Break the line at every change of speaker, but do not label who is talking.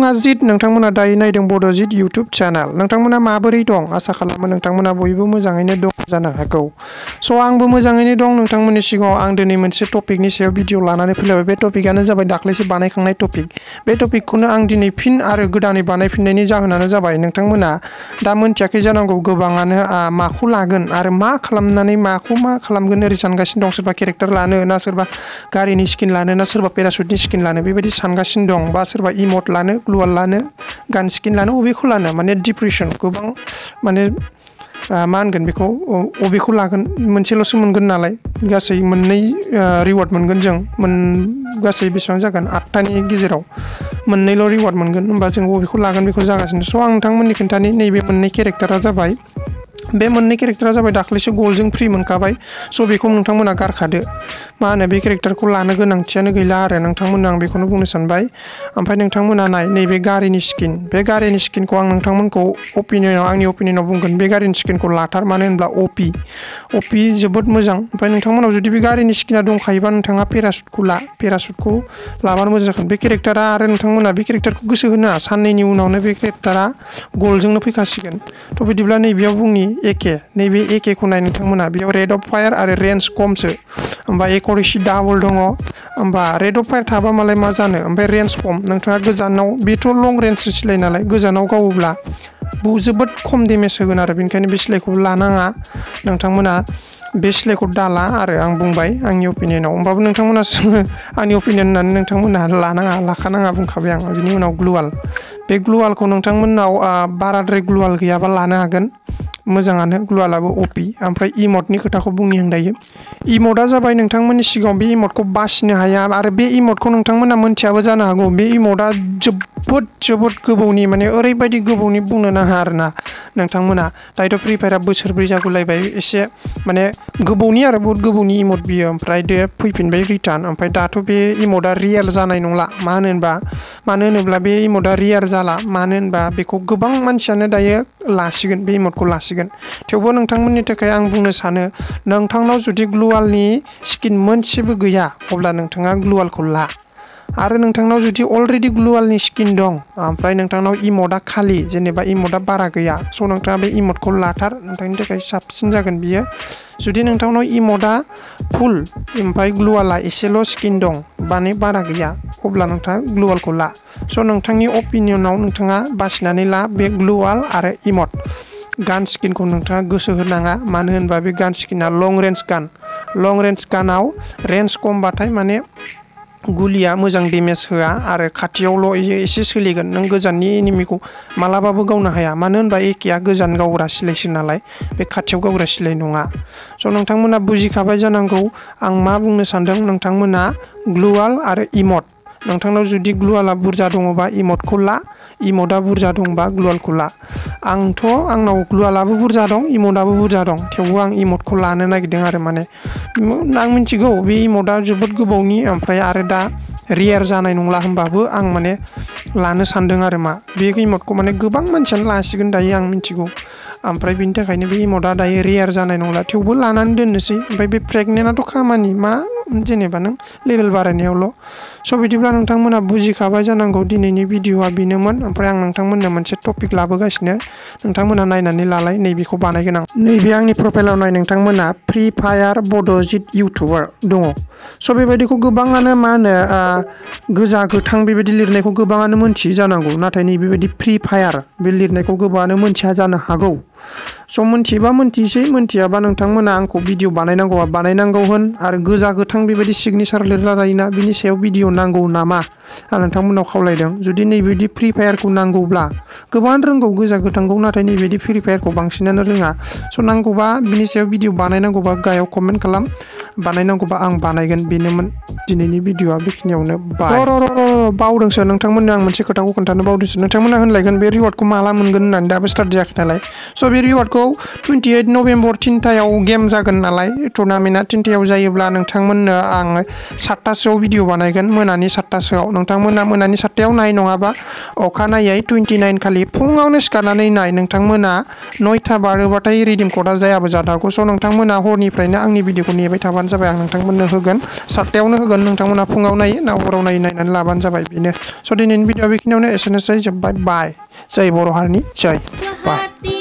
अजित नोंथांमोना दायो नायदों बड'जित इउटुब चेनेल नोंथांमोना माबोरै दं आसा खालामो नोंथांमोना बयबो मोजाङैनो दं जानो हागौ स' आंबो मोजाङैनो दं नोंथांमोननि सिगाङाव आं दिनै मोनसे टपिकनि सायाव भिडिअ लानानै फैलायबाय बे टपिकआनो जाबाय दाख्लैसो बानायखांनाय टपिक बे टपिकखौनो आं दिनै फिन आरो गोदानै बानायफिननायनि जाहोनानो जाबाय नोंथांमोना दा मोनथियाखै जानांगौ गोबाङानो माखौ लागोन आरो मा खालामनानै मा खालामगोन ओरै सानगासिनो दं सोरबा केरेक्टार लानो ना सोरबा गारिनि स्किन लानो ना सोरबा पेराशुटनि स्किन लानो बेबायदि सानगासिनो दं बा सोरबा इमट लानो ग्लुवाल लानो गान स्किन लानो अबेखौ लानो माने डिप्रेसन गोबां माने मा होनगोन बेखौ अबेखौ लागोन मोनसेल'सो मोनगोन नालाय गासै मोननै रिवार्ड मोनगोन जों गासै बेसेबां जागोन 8टानि गेजेराव मोननैल' रिवार्ड मोनगोन होमबा जों अबेखौ लागोन बेखौ जागासिनो स' आं नोंथांमोननि खोन्थानि नैबे मोननै केरेक्टारा जाबाय बे मोननै केरेक्टारा जाबाय दाख्लैसो गलजों फ्रि मोनखाबाय स' बेखौ नोंथांमोना गारखादो मा होनो बे केरेक्टारखौ लानो गोनांथियानो गैला आरो नोंथांमोननो आं बेखौनो बुंनो सानबाय ओमफ्राय नोंथांमोना नाय नैबे गारिनि स्किन बे गारिनि स्किनखौ आं नोंथांमोनखौ आंनि अपिनियनाव बुंगोन बे गारिनि स्किनखौ लाथार मानो होनब्ला अपि जोबोद मोजां ओमफ्राय नोंथांमोनाव जुदि बे गारिनि स्किना दंखायोबा नोंथाङा पेराशुटखौ लाबानो मोजां जागोन बे केरेक्टारा आरो नोंथांमोना बे केरेक्टारखौ गोसो होनो साननैनि उनावनो बे केरेक्टारा गलजोंनो फैखासिगोन थ' बिदिब्ला नैबेयाव बुंनि नैबे एकेखौ नाय नोंथांमोना बेयाव रेट अफ फायार आरो रेन्ज खमसो होमबा एक'रेसि डाबल दङ होमबा रेट अफ फायार थाबा मालाय मा जानो ओमफ्राय रेन्ज खम नोंथाङा गोजानाव बेथ' लं रेन्जसो सिलाय नालाय गोजानाव गावोब्ला जोबोद खम डेमेज होगोन आरो बेनिखायनो बे सिलायखौ लानाङा नोंथांमोना बे सिलायखौ दाला आरो आं बुंबाय आंनि अपिनियनाव होमबाबो नोंथांमोना सोङो आंनि अपिनियन होननानै नोंथांमोना लाखानाङा बुंखाबाय आं बिनि उनाव ग्लुवाल बे ग्लुवालखौ नोंथांमोननाव बाराद्राय ग्लुवाल गैयाबा लानो हागोन मोजाङानो ग्लुवालाबो अपि ओमफ्राय इमटनि खोथाखौ बुंनि आं दायो इमटआ जाबाय नोंथांमोननि सिगाङाव बे इमटखौ बासिनो हाया आरो बे इमटखौ नोंथांमोना मोनथियाबो जानो हागौ बे इमटआ जोबोद गोबावनि माने ओरैबायदि गोबावनि बुंनो नाङा आरोना नोंथांमोना दायोथ' फ्रि फायारा बोसोरब्रै जागुलायबाय एसे माने गोबावनि आरो बहुत गोबावनि इमट बियो ओमफ्राय फैफिनबाय रिटार्न ओमफ्राय दाथ' बे इमटआ रियेल जानाय नंला मानो होनोब्ला बे इमटआ रियेल जाला मानो होनबा बेखौ गोबां मानसियानो दायो लासिगोन बे इमटखौ लासिगोन थेवबो नोंथांमोननि थाखाय आं बुंनो सानो नोंथांनाव जुदि ग्लुवालनि स्किन मोनसेबो गैया अब्ला नोंथाङा ग्लुवालखौ ला आरो नोंथांनाव जुदि अलरेडि ग्लुवालनि स्किन दं ओमफ्राय नोंथांनाव इमटआ खालि जेनेबा इमटआ बारा गैया स' नोंथाङा बे इमटखौ लाथार नोंथांनि थाखाय साबसिन जागोन बियो जुदि नोंथांनाव इमटआ फुल ओमफ्राय ग्लुवाला एसेल' स्किन दं माने बारा गैया अब्ला नोंथाङा ग्लुवालखौ ला स' नोंथांनि अपिनियनाव नोंथाङा बासिनानै ला बे ग्लुवाल आरो इमट गान स्किनखौ नोंथाङा गोसो होनाङा मानो होनबा बे गान स्किना लं रेन्ज गानाव रेन्ज खमबाथाय माने गुलिया मोजां डेमेज होआ आरो खाथियावल' एसे सोलिगोन नों गोजाननि एनिमिखौ मालाबाबो गावनो हाया मानो होनबा एकेआ गोजान गावग्रा सिलायसो नालाय बे खाथियाव गावग्रा सिलाय नङा स' नोंथांमोना बुजिखाबाय जानांगौ आं मा बुंनो सानदों नोंथांमोना ग्लुवाल आरो इमट नोंथांनाव जुदि ग्लुवाला बुरजा दङबा इमटखौ ला इमटआ बुरजा दंबा ग्लुवालखौ ला आंनाव ग्लुवालाबो बुरजा दं इमटआबो बुरजा दं थेवबो आं इमटखौ लानो नागिरदों आरो माने आं मिथिगौ बे इमटआ जोबोद गोबावनि ओमफ्राय आरो दा रियेर जानाय नंला होमबाबो आं माने लानो सानदों आरो बे इमटखौ माने गोबां मानसियानो लासिगोन दायो आं मिथिगौ ओमफ्राय बिनि थाखायनो बे इमटआ दायो रियेर जानाय नंला थेवबो लानानै दोननोसै ओमफ्राय बे प्रेगनेन्टआथ' खामानि मा जेनेबा नों लेभेल बारायनायावल' स' बिदिब्ला नोंथांमोना बुजिखाबाय जानांगौ दिनैनि भिडिअआ बेनोमोन ओमफ्राय आं नोंथांमोननो मोनसे टपिक लाबोगासिनो नोंथांमोना नायनानै लालाय नैबेखौ बानायगोन आं नैबे आंनि प्रफाइलाव नाय नोंथांमोना फ्रि फायार बड'जित इउटुबार दङ स' बेबायदिखौ गोबाङानो मा होनो गोजा गोथां बेबायदि लिरनायखौ गोबाङानो मोनथियो जानांगौ नाथाय नैबेबायदि फ्रि फायार बे लिरनायखौ गोबाङानो मोनथिया जानो हागौ स' मोनथियोबा मोनथिसै मोनथियाबा नोंथांमोना आंखौ भिडिअ बानायनांगौबा बानायनांगौ होन आरो गोजा गोथां बेबायदि सिगनेचार लिरला लायोना बिनि सायाव भिडिअ नांगौ नामा आं नोंथांमोनाव खावलायदों जुदि नैबायदि फ्रि फायारखौ नांगौब्ला गोबां रोंगौ गोजा गोथांखौ नाथाय नैबायदि फ्रि फायारखौ बांसिनानो रोङा स' नांगौबा बिनि सायाव भिडिअ बानायनांगौबा गाहायाव कमेन्ट खालाम बानायनांगौबा आं बानायगोन बेनोमोन दिनैनि भिडिअआ बेखिनियावनो बावदोंसो नोंथांमोननो आं मोनसे खोथाखौ खोन्थानो बावदोंसो नोंथांमोना होनलायगोन बे रिवार्डखौ माला मोनगोन होननानै दाबो स्टार्ट जायाखै नालाय स' बे रिवार्डखौ 28 नभेम्बर 3टायाव गेम जागोन नालाय टुर्नामेन्टआ 3टायाव जायोब्ला नोंथांमोननो आं 7टासोआव भिडिअ बानायगोन मोनानि 7टासोआव नोंथांमोना मोनानि 7टायाव नाय नङाबा अखानायै 29 खालि फुङावनो सिखारनानै नाय नोंथांमोना 9टा बारोबाथाय रिडिम क'डआ जायाबो जानो हागौ स' नोंथांमोना हरनिफ्रायनो आंनि भिडिअखौ नेबाय थाबानो जाबाय आं नोंथांमोननो होगोन 7टायावनो होगोन नोंथांमोना फुङाव नायो ना हराव नायनानै लाबानो जाबाय बेनो स' दिनैनि भिडिअ बेखिनियावनो एसेनोसै जोब्बाय बाय जय बर' हारिनि जय बाय